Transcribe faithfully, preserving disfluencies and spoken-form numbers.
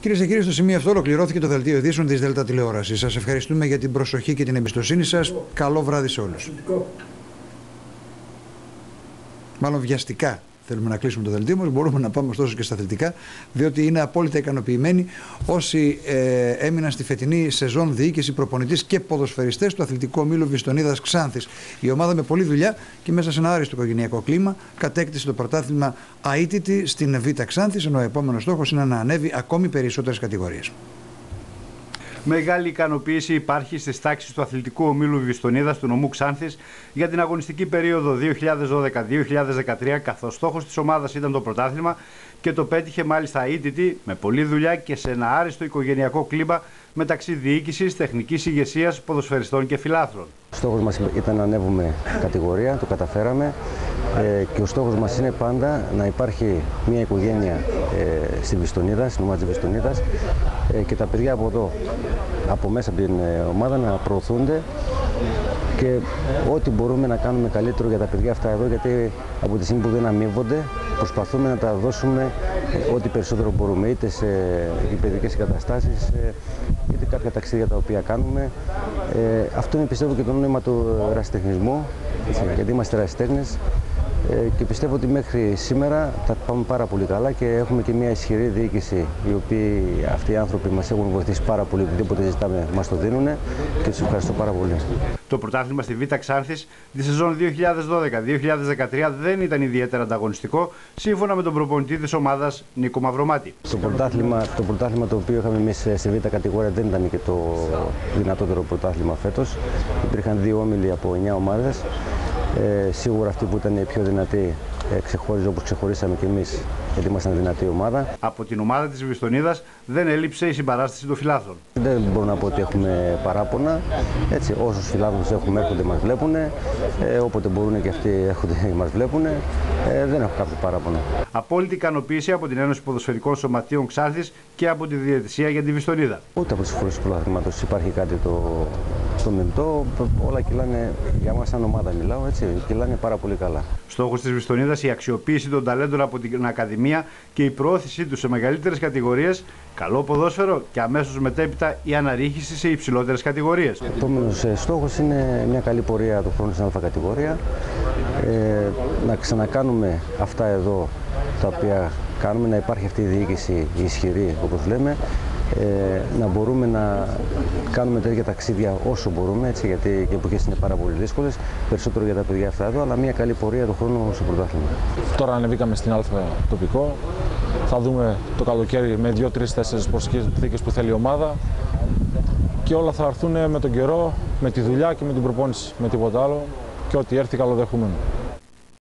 Κυρίες και κύριοι, στο σημείο αυτό ολοκληρώθηκε το δελτίο ειδήσεων της Δέλτα Τηλεόρασης. Σας ευχαριστούμε για την προσοχή και την εμπιστοσύνη σας. Καλό βράδυ σε όλους. Μάλλον βιαστικά θέλουμε να κλείσουμε το δελτίο μας. Μπορούμε να πάμε ωστόσο και στα αθλητικά, διότι είναι απόλυτα ικανοποιημένοι όσοι ε, έμειναν στη φετινή σεζόν διοίκηση, προπονητής και ποδοσφαιριστές του Αθλητικού Ομίλου Βιστονίδας Ξάνθης. Η ομάδα με πολλή δουλειά και μέσα σε ένα άριστο οικογενειακό κλίμα κατέκτησε το πρωτάθλημα αίτητη στην Β' Ξάνθης, ενώ ο επόμενος στόχος είναι να ανέβει ακόμη περισσότερες κατηγορίες. Μεγάλη ικανοποίηση υπάρχει στις τάξεις του Αθλητικού Ομίλου Βιστονίδας του νομού Ξάνθης για την αγωνιστική περίοδο δύο χιλιάδες δώδεκα δύο χιλιάδες δεκατρία, καθώς στόχος της ομάδας ήταν το πρωτάθλημα και το πέτυχε μάλιστα αίτητη, με πολλή δουλειά και σε ένα άριστο οικογενειακό κλίμα μεταξύ διοίκησης, τεχνικής ηγεσίας, ποδοσφαιριστών και φιλάθλων. Ο στόχος μας ήταν να ανέβουμε κατηγορία, το καταφέραμε ε, και ο στόχος μας είναι πάντα να υπάρχει μια οικογένεια ε, στη Βιστονίδα, στην ομάδα της Βιστονίδας ε, και τα παιδιά από εδώ, από μέσα από την ε, ομάδα να προωθούνται και ό,τι μπορούμε να κάνουμε καλύτερο για τα παιδιά αυτά εδώ, γιατί από τη στιγμή που δεν αμείβονται προσπαθούμε να τα δώσουμε ε, ό,τι περισσότερο μπορούμε, είτε σε παιδικές εγκαταστάσεις ε, είτε κάποια ταξίδια τα οποία κάνουμε. Ε, αυτό είναι, πιστεύω, και το νόημα του ερασιτεχνισμού, γιατί είμαστε ερασιτέχνες ε, και πιστεύω ότι μέχρι σήμερα θα πάμε πάρα πολύ καλά και έχουμε και μια ισχυρή διοίκηση, οι οποίοι αυτοί οι άνθρωποι μας έχουν βοηθήσει πάρα πολύ, οτιδήποτε ζητάμε μας το δίνουν και τους ευχαριστώ πάρα πολύ. Το πρωτάθλημα στη Β' Ξάνθης τη σεζόν δύο χιλιάδες δώδεκα δύο χιλιάδες δεκατρία δεν ήταν ιδιαίτερα ανταγωνιστικό, σύμφωνα με τον προπονητή της ομάδας Νίκο Μαυρομάτη. Το πρωτάθλημα, το πρωτάθλημα το οποίο είχαμε εμείς στη Β' κατηγορία δεν ήταν και το δυνατότερο πρωτάθλημα φέτος. Υπήρχαν δύο όμιλοι από εννιά ομάδες. Ε, σίγουρα αυτή που ήταν η πιο δυνατή ε, ξεχώριζε όπως ξεχωρίσαμε και εμείς, γιατί ήμασταν δυνατή ομάδα. Από την ομάδα της Βιστονίδας δεν έλειψε η συμπαράσταση των φιλάθλων. Δεν μπορώ να πω ότι έχουμε παράπονα. Έτσι, όσους φιλάθλους έχουμε έρχονται μας βλέπουν, ε, όποτε μπορούν και αυτοί έρχονται και μας βλέπουν. Ε, δεν έχω κάποιο παράπονο. Απόλυτη ικανοποίηση από την Ένωση Ποδοσφαιρικών Σωματείων Ξάνθης και από τη διαιτησία για τη Βιστονίδα. Ούτε από τις φορές του πρωταθλήματος υπάρχει κάτι το, το μελτό. Όλα κυλάνε, για μας σαν ομάδα μιλάω, έτσι, κυλάνε πάρα πολύ καλά. Στόχος της Βιστονίδας η αξιοποίηση των ταλέντων από την Ακαδημία και η προώθησή τους σε μεγαλύτερες κατηγορίες, καλό ποδόσφαιρο και αμέσως μετέπειτα η αναρρίχηση σε υψηλότερες κατηγορίες. Ο επόμενος στόχος είναι μια καλή πορεία του χρόνου στην Α κατηγορία. Ε, να ξανακάνουμε αυτά εδώ τα οποία κάνουμε, να υπάρχει αυτή η διοίκηση ισχυρή, όπως λέμε. Ε, να μπορούμε να κάνουμε τέτοια ταξίδια όσο μπορούμε, έτσι, γιατί οι εποχές είναι πάρα πολύ δύσκολες, περισσότερο για τα παιδιά αυτά εδώ, αλλά μια καλή πορεία του χρόνου στο πρωτάθλημα. Τώρα ανεβήκαμε στην Α τοπικό, θα δούμε το καλοκαίρι με δύο, τρεις, τέσσερις προσθήκες που θέλει η ομάδα και όλα θα έρθουν με τον καιρό, με τη δουλειά και με την προπόνηση, με τίποτα άλλο και ό,τι έρθει καλοδεχούμενο.